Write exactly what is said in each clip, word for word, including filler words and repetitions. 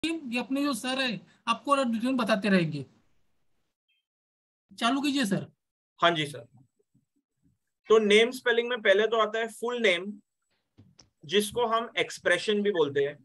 ये अपने जो सर है आपको डिटेल बताते रहेंगे। चालू कीजिए सर। हाँ जी सर। तो नेम स्पेलिंग में पहले तो आता है फुल नेम, जिसको हम एक्सप्रेशन भी बोलते हैं।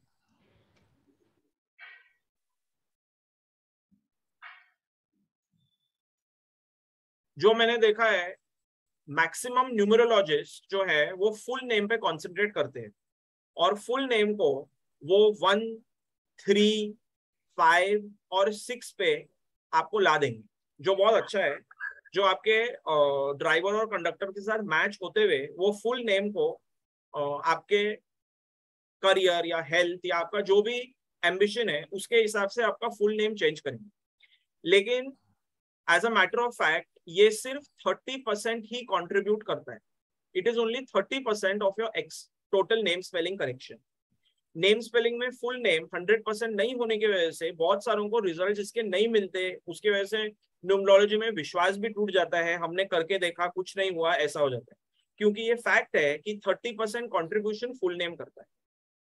जो मैंने देखा है, मैक्सिमम न्यूमरोलॉजिस्ट जो है वो फुल नेम पे कॉन्सेंट्रेट करते हैं, और फुल नेम को वो वन, थ्री, फाइव और सिक्स पे आपको ला देंगे, जो बहुत अच्छा है। जो आपके ड्राइवर और कंडक्टर के साथ मैच होते हुए वो फुल नेम को अ, आपके करियर या हेल्थ या आपका जो भी एम्बिशन है उसके हिसाब से आपका फुल नेम चेंज करेंगे। लेकिन as a matter of fact ये सिर्फ थर्टी परसेंट ही कंट्रीब्यूट करता है। It is only thirty percent of your ex total name spelling correction. Name spelling में फुल नेम हंड्रेड परसेंट नहीं होने की वजह से बहुत सारों को रिजल्ट इसके नहीं मिलते, उसकी वजह से न्यूमरोलॉजी में विश्वास भी टूट जाता है, हमने करके देखा कुछ नहीं हुआ, ऐसा हो जाता है। क्योंकि ये फैक्ट है कि thirty percent contribution full name करता है।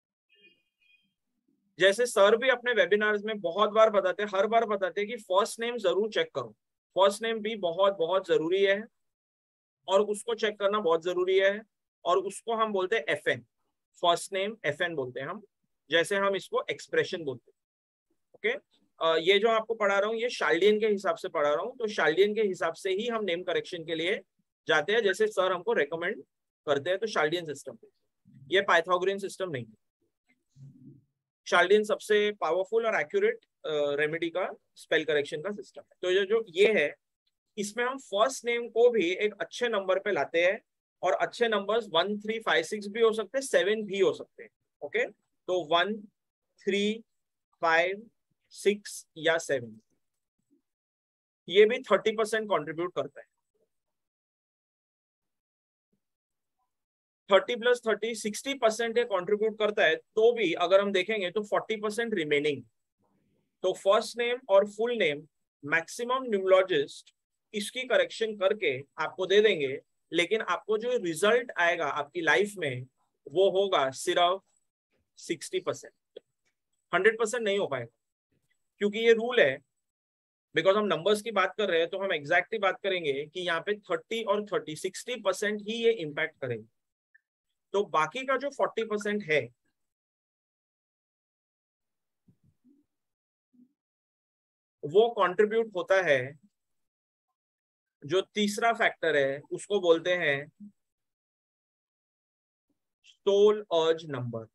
जैसे सर भी अपने वेबिनार्स में बहुत बार बताते हैं, हर बार बताते हैं कि फर्स्ट नेम जरूर चेक करो। फर्स्ट नेम भी बहुत बहुत जरूरी है, और उसको चेक करना बहुत जरूरी है, और उसको हम बोलते हैं F N. First name F N बोलते हैं हम, जैसे हम इसको एक्सप्रेशन बोलते हैं। ओके, ये जो आपको पढ़ा रहा हूँ ये शाल्डियन के हिसाब से पढ़ा रहा हूँ, तो शाल्डियन के हिसाब से ही हम नेम करेक्शन के लिए जाते हैं, जैसे सर हमको रेकमेंड करते हैं, तो शाल्डियन सिस्टम, ये पाइथागोरियन सिस्टम नहीं। शाल्डियन सबसे पावरफुल और एक्यूरेट रेमेडी का स्पेल करेक्शन का सिस्टम है। तो ये जो ये है, इसमें हम फर्स्ट नेम को भी एक अच्छे नंबर पे लाते हैं, और अच्छे numbers one three five six भी हो सकते हैं, सेवन भी हो सकते हैं। ओके, तो वन, थ्री, फाइव, सिक्स या सेवन, ये भी थर्टी परसेंट कॉन्ट्रीब्यूट करता है। Thirty plus thirty sixty percent ये कॉन्ट्रीब्यूट करता है, तो भी अगर हम देखेंगे तो फोर्टी परसेंट रिमेनिंग। तो फर्स्ट नेम और फुल नेम मैक्सिमम न्यूमरोलॉजिस्ट इसकी करेक्शन करके आपको दे देंगे, लेकिन आपको जो रिजल्ट आएगा आपकी लाइफ में वो होगा सिर्फ सिक्सटी परसेंट। हंड्रेड परसेंट नहीं हो पाएगा, क्योंकि ये रूल है। बिकॉज हम नंबर्स की बात कर रहे हैं तो हम एग्जैक्टली बात करेंगे कि यहाँ पे थर्टी और थर्टी सिक्सटी परसेंट ही ये इम्पैक्ट करेंगे। तो बाकी का जो फोर्टी परसेंट है वो कंट्रीब्यूट होता है, जो तीसरा फैक्टर है उसको बोलते हैं सोल अर्ज नंबर।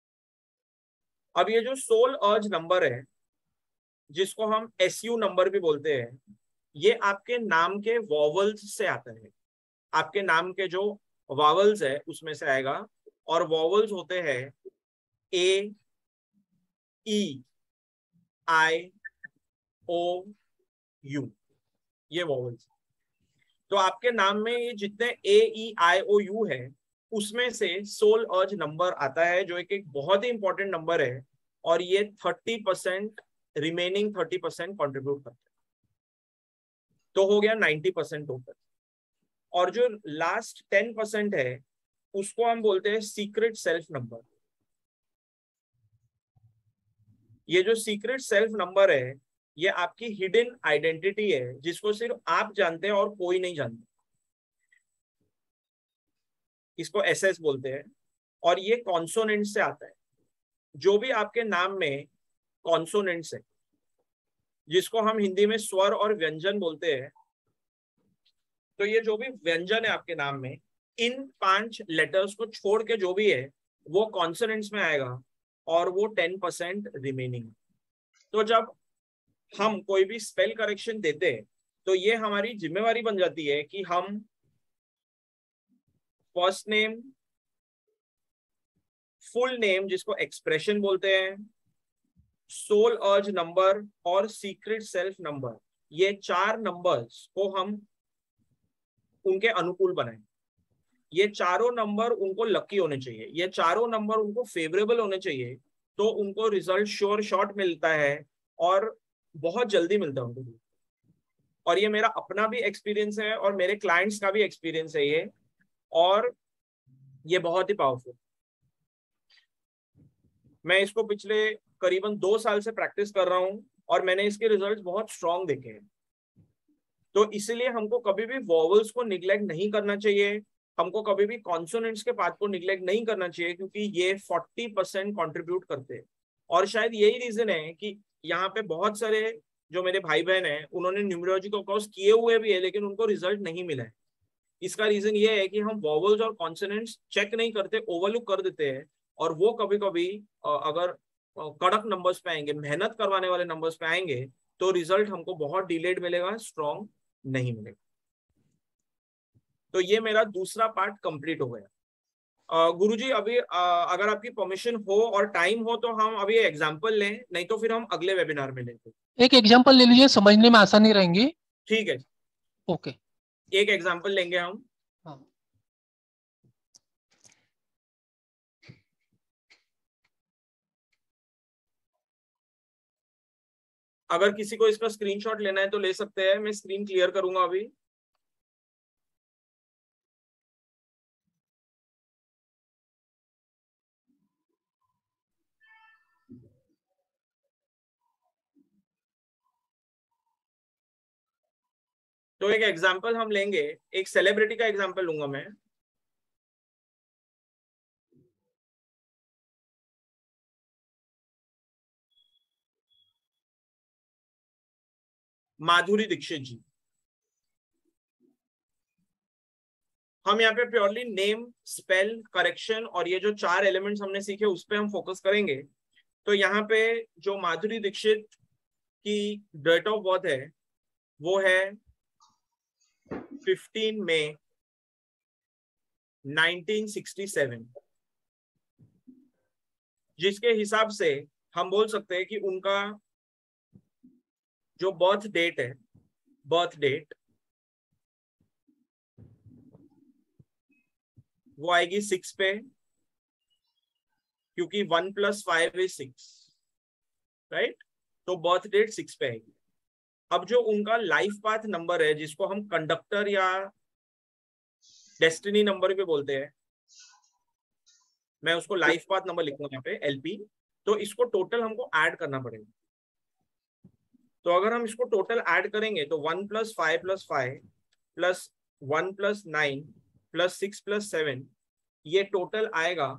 अब ये जो सोल अर्ज नंबर है, जिसको हम एस यू नंबर भी बोलते हैं, ये आपके नाम के वॉवल्स से आता है। आपके नाम के जो वॉवल्स है उसमें से आएगा, और वॉवल्स होते हैं ए, ई, आई, ओ, यू, ये वॉवल्स। तो आपके नाम में ये जितने ए, ई, आई, ओ, यू है उसमें से सोल अर्ज नंबर आता है, जो एक एक बहुत ही इंपॉर्टेंट नंबर है, और ये thirty percent remaining thirty percent contribute करता है। तो हो गया नाइन्टी परसेंट टोटल। और जो लास्ट टेन परसेंट है उसको हम बोलते हैं सीक्रेट सेल्फ नंबर। ये जो सीक्रेट सेल्फ नंबर है ये आपकी हिडन आइडेंटिटी है, जिसको सिर्फ आप जानते हैं और कोई नहीं जानता। इसको एस एस बोलते हैं, और ये कॉन्सोनेंट से आता है। जो भी आपके नाम में कॉन्सोनेंट्स है, जिसको हम हिंदी में स्वर और व्यंजन बोलते हैं, तो ये जो भी व्यंजन है आपके नाम में, इन पांच लेटर्स को छोड़ के जो भी है वो कॉन्सोनेंट्स में आएगा, और वो टेन परसेंट रिमेनिंग। तो जब हम कोई भी स्पेल करेक्शन देते हैं तो ये हमारी जिम्मेवारी बन जाती है कि हम फर्स्ट नेम, फुल नेम जिसको एक्सप्रेशन बोलते हैं, सोल अर्ज नंबर और सीक्रेट सेल्फ नंबर, ये चार नंबर्स को हम उनके अनुकूल बनाएं। ये चारों नंबर उनको लकी होने चाहिए, ये चारों नंबर उनको फेवरेबल होने चाहिए, तो उनको रिजल्ट श्योर शॉट मिलता है, और बहुत जल्दी मिलता है उनको। और ये मेरा अपना भी एक्सपीरियंस है और मेरे क्लाइंट्स का भी एक्सपीरियंस है ये, और ये बहुत ही पावरफुल। मैं इसको पिछले करीबन दो साल से प्रैक्टिस कर रहा हूँ और मैंने इसके रिजल्ट्स बहुत स्ट्रांग देखे हैं। तो इसलिए हमको कभी भी वॉवल्स को निग्लेक्ट नहीं करना चाहिए, हमको कभी भी कॉन्सोनेंट्स के पार्ट को निग्लेक्ट नहीं करना चाहिए, क्योंकि ये फोर्टी परसेंट कॉन्ट्रीब्यूट करते हैं। और शायद यही रीजन है कि यहाँ पे बहुत सारे जो मेरे भाई बहन हैं उन्होंने न्यूमरोलॉजी का कोर्स किए हुए भी है लेकिन उनको रिजल्ट नहीं मिला है। इसका रीजन ये है कि हम वॉवल्स और कॉन्सोनेंट्स चेक नहीं करते, ओवरलुक कर देते हैं, और वो कभी कभी अगर कड़क नंबर्स पे आएंगे, मेहनत करवाने वाले नंबर्स पे आएंगे, तो रिजल्ट हमको बहुत डिलेड मिलेगा, स्ट्रॉन्ग नहीं मिलेगा। तो ये मेरा दूसरा पार्ट कंप्लीट हो गया। गुरुजी अभी आ, अगर आपकी परमिशन हो और टाइम हो तो हम अभी एग्जांपल लें, नहीं तो फिर हम अगले वेबिनार में लेंगे। एक एग्जांपल ले लीजिए, समझने में आसानी रहेंगी। ठीक है, ओके, एक एग्जांपल लेंगे हम। हाँ। अगर किसी को इसका स्क्रीनशॉट लेना है तो ले सकते हैं, मैं स्क्रीन क्लियर करूंगा अभी। तो एक एग्जांपल हम लेंगे, एक सेलिब्रिटी का एग्जांपल लूंगा मैं। माधुरी दीक्षित जी। हम यहाँ पे प्योरली नेम, स्पेल, करेक्शन और ये जो चार एलिमेंट्स हमने सीखे उस पे हम फोकस करेंगे। तो यहाँ पे जो माधुरी दीक्षित की डेट ऑफ बर्थ है वो है fifteen May nineteen sixty seven, जिसके हिसाब से हम बोल सकते हैं कि उनका जो बर्थ डेट है, बर्थ डेट वो आएगी सिक्स पे, क्योंकि one plus five is six, right. तो बर्थ डेट सिक्स पे आएगी। अब जो उनका लाइफ पाथ नंबर है, जिसको हम कंडक्टर या डेस्टिनी नंबर भी बोलते हैं, मैं उसको लाइफ पाथ नंबर लिखूंगा यहाँ पे एलपी। तो इसको टोटल हमको ऐड करना पड़ेगा। तो अगर हम इसको टोटल ऐड करेंगे तो one plus five plus five plus one plus nine plus six plus seven, ये टोटल आएगा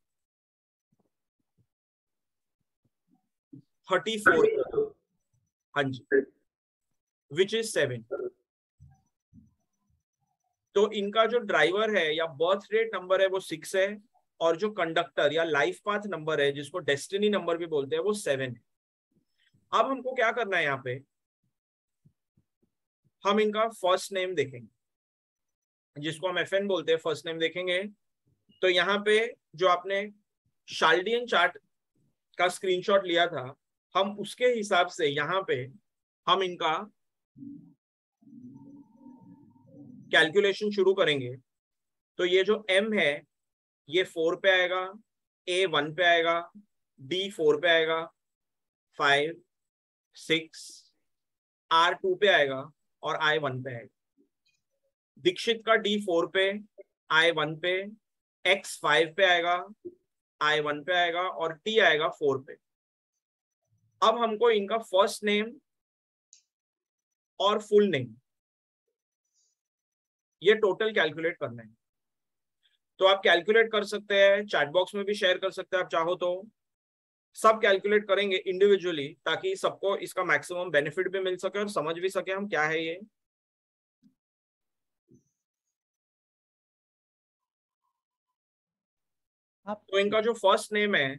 थर्टी फोर। हाँ जी, विच इज सेवन। तो इनका जो ड्राइवर है या बर्थ डेट नंबर है वो सिक्स है, और जो कंडक्टर या लाइफ पाथ नंबर है जिसको डेस्टिनी नंबर भी बोलते हैं वो सेवन है। अब हमको क्या करना है, यहाँ पे हम इनका फर्स्ट नेम देखेंगे, जिसको हम एफ एन बोलते हैं, फर्स्ट नेम देखेंगे। तो यहाँ पे जो आपने शाल्डियन चार्ट का स्क्रीनशॉट लिया था, हम उसके हिसाब से यहाँ पे हम इनका कैलकुलेशन शुरू करेंगे। तो ये जो M है ये फोर पे आएगा, A वन पे आएगा, D फोर पे आएगा, फाइव, सिक्स, R टू पे आएगा और I वन पे आएगा। दीक्षित का D फोर पे, I वन पे, X फाइव पे आएगा, I वन पे आएगा और T आएगा फोर पे। अब हमको इनका फर्स्ट नेम और फुल नेम ये टोटल कैलकुलेट करना है। तो आप कैलकुलेट कर सकते हैं, चैट बॉक्स में भी शेयर कर सकते हैं आप चाहो तो। सब कैलकुलेट करेंगे इंडिविजुअली, ताकि सबको इसका मैक्सिमम बेनिफिट भी मिल सके और समझ भी सके हम क्या है ये। आप तो इनका जो फर्स्ट नेम है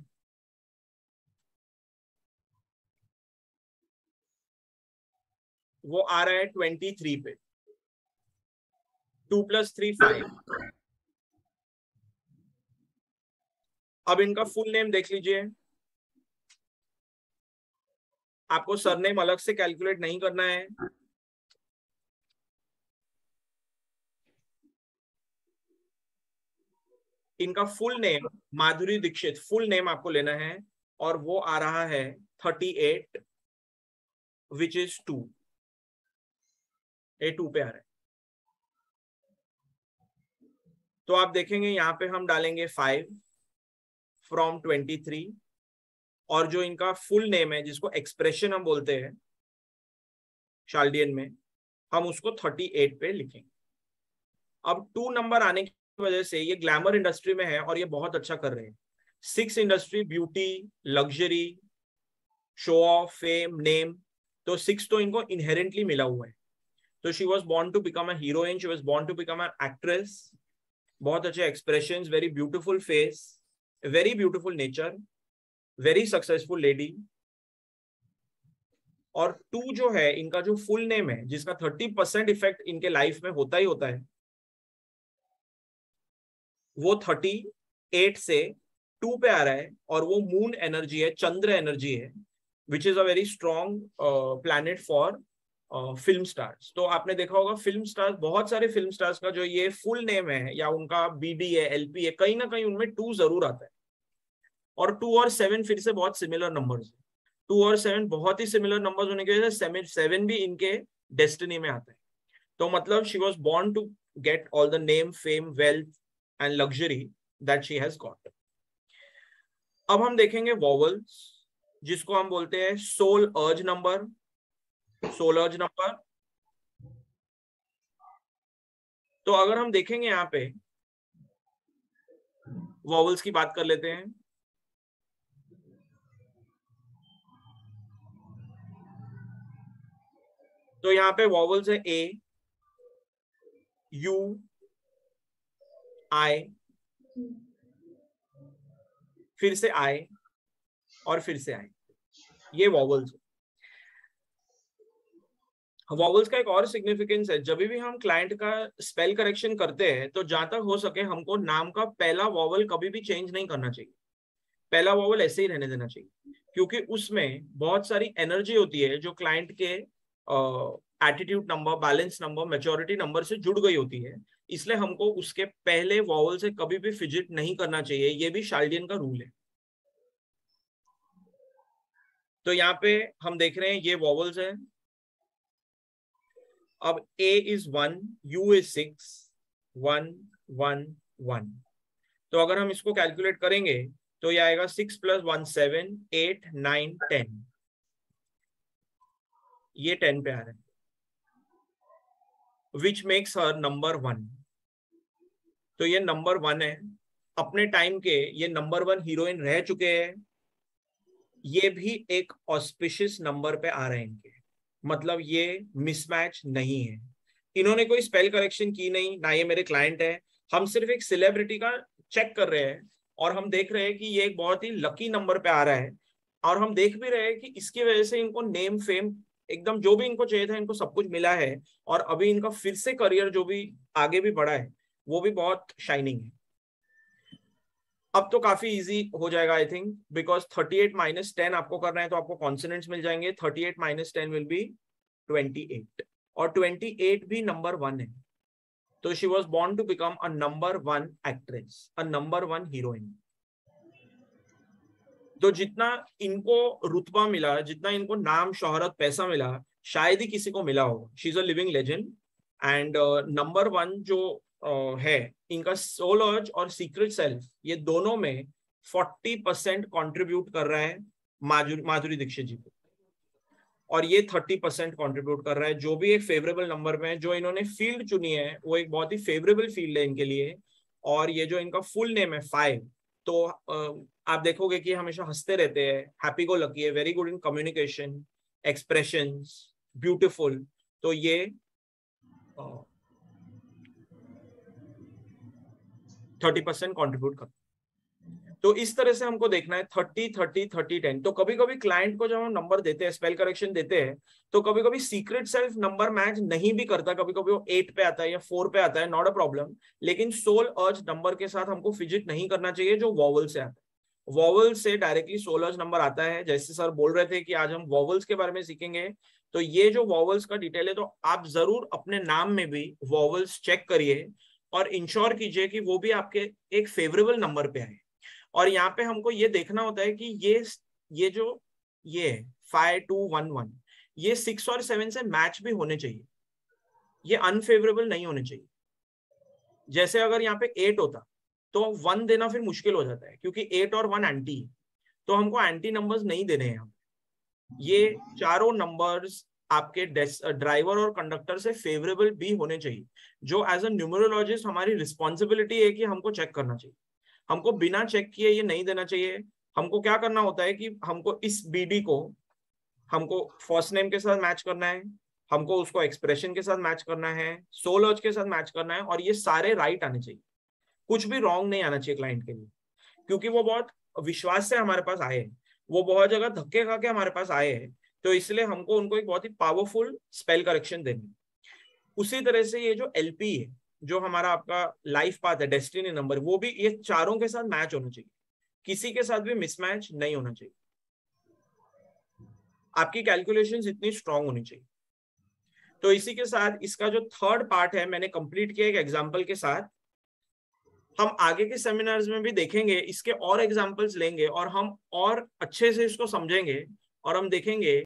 वो आ रहा है ट्वेंटी थ्री पे, टू प्लस थ्री फाइव। अब इनका फुल नेम देख लीजिए, आपको सरनेम अलग से कैलकुलेट नहीं करना है। इनका full name Madhuri Dixit, full name आपको लेना है, और वो आ रहा है thirty eight, which is two, a two पे आ रहा है। तो आप देखेंगे यहाँ पे हम डालेंगे फाइव फ्रॉम ट्वेंटी थ्री, और जो इनका फुल नेम है जिसको एक्सप्रेशन हम बोलते हैं शाल्डियन में, हम उसको अड़तीस पे लिखेंगे। अब टू नंबर आने की वजह से ये ग्लैमर इंडस्ट्री में है और ये बहुत अच्छा कर रहे हैं। Six industry beauty, luxury, show off, fame, name, तो सिक्स तो इनको इनहेरेंटली मिला हुआ है। तो she was born to become a heroine, she was born to become a actress. बहुत अच्छे expressions, very beautiful face, very beautiful nature, very successful lady. और टू जो है इनका जो फुल नेम है जिसका थर्टी परसेंट इफेक्ट इनके लाइफ में होता ही होता है, वो थर्टी एट से टू पे आ रहा है और वो मून एनर्जी है, चंद्र एनर्जी है, which is a very strong planet for film stars. तो आपने देखा होगा फिल्म स्टार्स, बहुत सारे फिल्म स्टार्स का जो ये फुल नेम है या उनका बीडी है, एलपी है, कहीं ना कहीं उनमें टू जरूर आता है। और टू और सेवन फिर से बहुत सिमिलर नंबर्स है। टू और सेवन बहुत ही सिमिलर नंबर्स होने की वजह से सेवन भी इनके डेस्टिनी में आता है। तो मतलब she was born to get all the name, fame, wealth and luxury that she has got. अब हम देखेंगे वॉवल्स, जिसको हम बोलते हैं soul urge number. Soul urge number, तो अगर हम देखेंगे यहाँ पे वॉवल्स की बात कर लेते हैं। तो यहाँ पे वॉवल्स है ए, यू, आई, फिर से आई और फिर से आई, ये वॉवल्स। वॉवल्स का एक और सिग्निफिकेंस है, जब भी हम क्लाइंट का स्पेल करेक्शन करते हैं तो जहां तक हो सके हमको नाम का पहला वॉवल कभी भी चेंज नहीं करना चाहिए, पहला वॉवल ऐसे ही रहने देना चाहिए, क्योंकि उसमें बहुत सारी एनर्जी होती है जो क्लाइंट के attitude number, balance number, maturity number से जुड़ गई होती है। इसलिए हमको उसके पहले वॉवल से कभी भी फिजिट नहीं करना चाहिए, ये भी शाल्डियन का रूल है। तो यहाँ पे हम देख रहे हैं ये वॉवल्स है। अब A is one, U is six, one one one. तो अगर हम इसको कैलकुलेट करेंगे तो ये आएगा six plus one seven, eight, nine, ten, ये टेन पे आ रहा है, which makes her number one. तो ये नंबर वन है, अपने टाइम के ये नंबर वन हीरोइन रह चुके हैं, ये भी एक ऑस्पिशियस नंबर पे आ रहे हैं इनके, मतलब ये मिसमैच नहीं है। इन्होंने कोई स्पेल करेक्शन की नहीं, ना ये मेरे क्लाइंट है, हम सिर्फ एक सेलिब्रिटी का चेक कर रहे हैं और हम देख रहे हैं कि ये एक बहुत ही लकी नंबर पे आ रहा है। और हम देख भी रहे हैं कि इसकी वजह से इनको नेम, फेम, एकदम जो भी इनको चाहिए था इनको सब कुछ मिला है। और अभी इनका फिर से करियर जो भी आगे भी बढ़ा है वो भी बहुत शाइनिंग है। अब तो काफी इजी हो जाएगा I think, because thirty eight minus ten आपको करना है तो आपको कॉन्सोनेंट्स मिल जाएंगे। Thirty eight minus ten will be twenty eight, और ट्वेंटी एट भी नंबर वन है। तो she was born to become a number one actress, a number one heroine. तो जितना इनको रुतबा मिला, जितना इनको नाम, शोहरत, पैसा मिला, शायद ही किसी को मिला होगा। She is a living legend. And number one जो uh, है इनका सोल अर्ज और सीक्रेट सेल्फ, ये दोनों में फोर्टी परसेंट कॉन्ट्रीब्यूट कर रहा है माधुरी माधुरी दीक्षित जी को, और ये थर्टी परसेंट कॉन्ट्रीब्यूट कर रहा है। जो भी एक फेवरेबल नंबर में जो इन्होंने फील्ड चुनी है वो एक बहुत ही फेवरेबल फील्ड है इनके लिए। और ये जो इनका फुल नेम है फाइव, तो uh, आप देखोगे कि हमेशा हंसते रहते हैं, हैप्पी गो लकी है, very good in communication, expressions, beautiful. तो ये थर्टी परसेंट कॉन्ट्रीब्यूट कर। तो इस तरह से हमको देखना है थर्टी थर्टी थर्टी टेन। तो कभी कभी क्लाइंट को जब हम नंबर देते हैं, स्पेल करेक्शन देते हैं, तो कभी कभी सीक्रेट सेल्फ नंबर मैच नहीं भी करता, कभी कभी वो एट पे आता है या फोर पे आता है, नॉट अ प्रॉब्लम। लेकिन सोल अर्ज नंबर के साथ हमको फिजिट नहीं करना चाहिए जो वॉवल से आता है। वॉवल से डायरेक्टली सोल अर्ज नंबर आता है। जैसे सर बोल रहे थे कि आज हम वॉवल्स के बारे में सीखेंगे, तो ये जो वॉवल्स का डिटेल है, तो आप जरूर अपने नाम में भी वॉवल्स चेक करिए और इंश्योर कीजिए कि वो भी आपके एक फेवरेबल नंबर पे आए। और यहाँ पे हमको ये देखना होता है कि ये ये जो ये फाइव टू वन वन, ये सिक्स और सेवन से मैच भी होने चाहिए, ये अनफेवरेबल नहीं होने चाहिए। जैसे अगर यहाँ पे एट होता तो वन देना फिर मुश्किल हो जाता है, क्योंकि एट और वन एंटी है। तो हमको एंटी नंबर्स नहीं देने हैं। ये चारों नंबर्स आपके ड्राइवर और कंडक्टर से फेवरेबल भी होने चाहिए, जो एज अ न्यूमरोलॉजिस्ट हमारी रिस्पॉन्सिबिलिटी है कि हमको चेक करना चाहिए। हमको बिना चेक किए ये नहीं देना चाहिए। हमको क्या करना होता है कि हमको इस बीडी को हमको फर्स्ट नेम के साथ मैच करना है, हमको उसको एक्सप्रेशन के साथ मैच करना है, सोल अर्ज के साथ मैच करना है, और ये सारे राइट आने चाहिए। कुछ भी रॉन्ग नहीं आना चाहिए क्लाइंट के लिए, क्योंकि वो बहुत विश्वास से हमारे पास आए, वो बहुत जगह धक्के खा के हमारे पास आए हैं, तो इसलिए हमको उनको एक बहुत ही पावरफुल स्पेल करेक्शन देनी। उसी तरह से ये जो एलपी है, जो हमारा आपका लाइफ पाथ है, डेस्टिनी नंबर, वो भी ये चारों के साथ मैच होना चाहिए, किसी के साथ भी मिसमैच नहीं होना चाहिए। आपकी कैलकुलेशंस इतनी स्ट्रांग होनी चाहिए। तो इसी के साथ इसका जो थर्ड पार्ट है मैंने कंप्लीट किया एक एग्जांपल के साथ। हम आगे के सेमिनार्स में भी देखेंगे, इसके और एग्जांपल्स लेंगे और हम और अच्छे से इसको समझेंगे, और हम देखेंगे